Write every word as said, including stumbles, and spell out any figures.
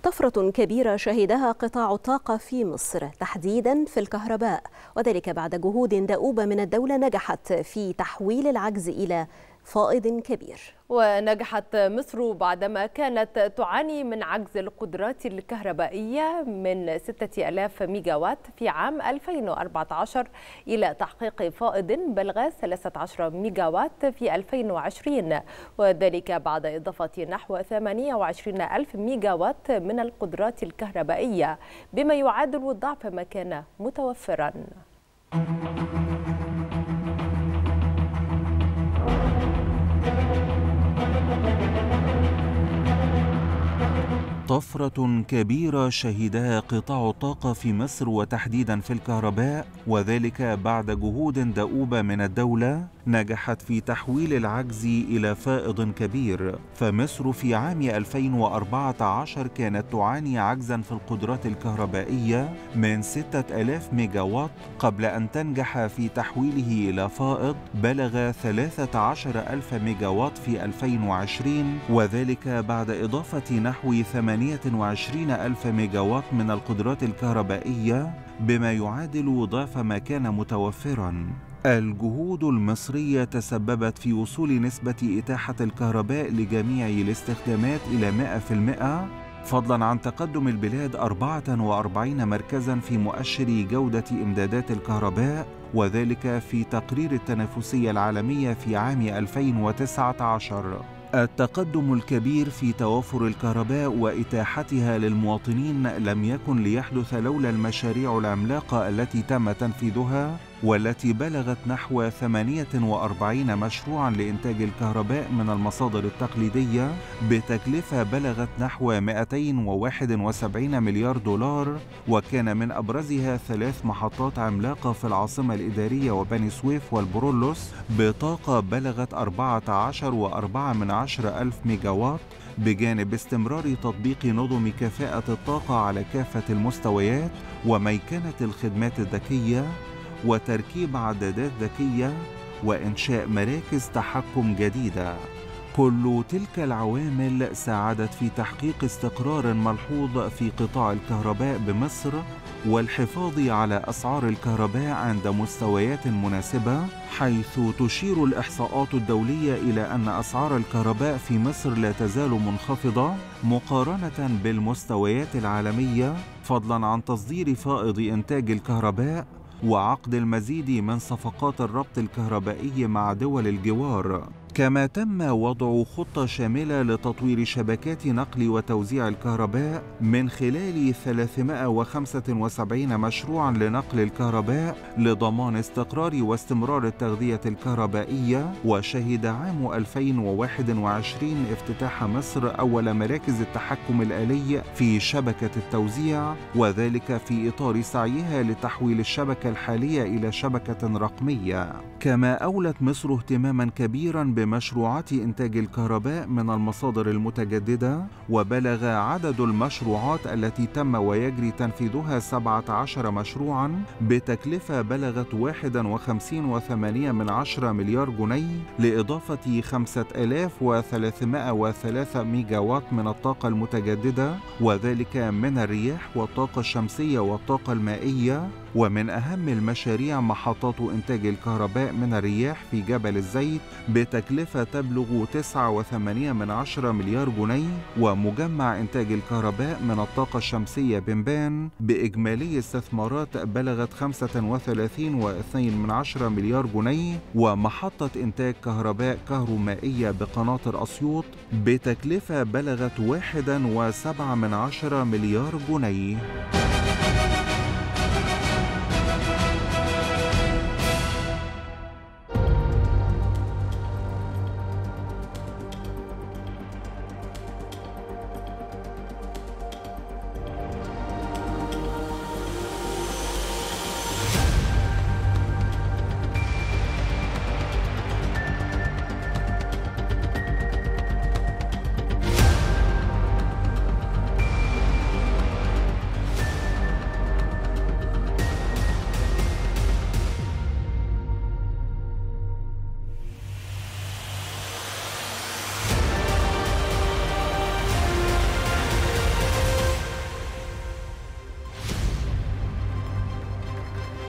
طفرة كبيرة شهدها قطاع الطاقة في مصر تحديدا في الكهرباء، وذلك بعد جهود دؤوبة من الدولة نجحت في تحويل العجز إلى فائض كبير. ونجحت مصر بعدما كانت تعاني من عجز القدرات الكهربائية من ستة آلاف ميجاوات في عام ألفين وأربعة عشر إلى تحقيق فائض بلغ ثلاثة عشر ميجاوات في ألفين وعشرين، وذلك بعد إضافة نحو ثمانية وعشرين ألف ميجاوات من القدرات الكهربائية بما يعادل ضعف ما كان متوفراً. طفرة كبيرة شهدها قطاع الطاقة في مصر وتحديدا في الكهرباء، وذلك بعد جهود دؤوبة من الدولة نجحت في تحويل العجز إلى فائض كبير. فمصر في عام ألفين وأربعة عشر كانت تعاني عجزا في القدرات الكهربائية من ستة آلاف ميجاوات قبل أن تنجح في تحويله إلى فائض بلغ ثلاثة عشر ألف ميجاوات في ألفين وعشرين، وذلك بعد إضافة نحو ثمانية وعشرين ألف ميجاوات من القدرات الكهربائية بما يعادل ضعف ما كان متوفراً. الجهود المصرية تسببت في وصول نسبة إتاحة الكهرباء لجميع الاستخدامات إلى مئة بالمئة، فضلاً عن تقدم البلاد أربعة وأربعين مركزاً في مؤشر جودة إمدادات الكهرباء، وذلك في تقرير التنافسية العالمية في عام ألفين وتسعة عشر. التقدم الكبير في توافر الكهرباء وإتاحتها للمواطنين لم يكن ليحدث لولا المشاريع العملاقة التي تم تنفيذها، والتي بلغت نحو ثمانية وأربعين مشروعا لإنتاج الكهرباء من المصادر التقليدية بتكلفة بلغت نحو مئتين وواحد وسبعين مليار دولار، وكان من أبرزها ثلاث محطات عملاقة في العاصمة الإدارية وبني سويف والبرولوس بطاقة بلغت أربعة عشر وأربعة من عشرة ألف ميجاوات، بجانب استمرار تطبيق نظم كفاءة الطاقة على كافة المستويات وميكنة الخدمات الذكية وتركيب عدادات ذكية وإنشاء مراكز تحكم جديدة. كل تلك العوامل ساعدت في تحقيق استقرار ملحوظ في قطاع الكهرباء بمصر والحفاظ على أسعار الكهرباء عند مستويات مناسبة، حيث تشير الإحصاءات الدولية إلى أن أسعار الكهرباء في مصر لا تزال منخفضة مقارنة بالمستويات العالمية، فضلاً عن تصدير فائض إنتاج الكهرباء وعقد المزيد من صفقات الربط الكهربائي مع دول الجوار. كما تم وضع خطة شاملة لتطوير شبكات نقل وتوزيع الكهرباء من خلال ثلاثمئة وخمسة وسبعين مشروعا لنقل الكهرباء لضمان استقرار واستمرار التغذية الكهربائية. وشهد عام ألفين وواحد وعشرين افتتاح مصر أول مراكز التحكم الآلي في شبكة التوزيع، وذلك في إطار سعيها لتحويل الشبكة الحالية إلى شبكة رقمية. كما أولت مصر اهتماما كبيرا بمشروعات إنتاج الكهرباء من المصادر المتجددة، وبلغ عدد المشروعات التي تم ويجري تنفيذها سبعة عشر مشروعا بتكلفة بلغت واحد وخمسين وثمانية من عشرة مليار جنيه لإضافة خمسة آلاف وثلاثمئة وثلاثة ميجاوات من الطاقة المتجددة، وذلك من الرياح والطاقة الشمسية والطاقة المائية. ومن أهم المشاريع محطات إنتاج الكهرباء من الرياح في جبل الزيت بتكلفة تبلغ تسعة وثمانية من عشرة مليار جنيه، ومجمع إنتاج الكهرباء من الطاقة الشمسية بنبان بإجمالي استثمارات بلغت خمسة وثلاثين واثنين من عشرة مليار جنيه، ومحطة إنتاج كهرباء كهرومائية بقناطر أسيوط بتكلفة بلغت واحد وسبعة من عشرة مليار جنيه.